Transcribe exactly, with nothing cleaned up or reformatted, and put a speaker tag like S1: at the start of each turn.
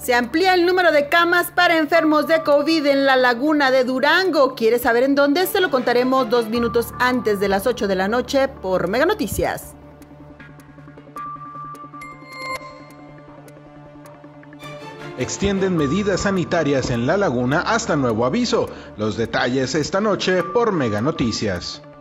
S1: Se amplía el número de camas para enfermos de COVID en la Laguna de Durango. ¿Quieres saber en dónde? Se lo contaremos dos minutos antes de las ocho de la noche por Mega Noticias.
S2: Extienden medidas sanitarias en La Laguna hasta nuevo aviso. Los detalles esta noche por Mega Noticias.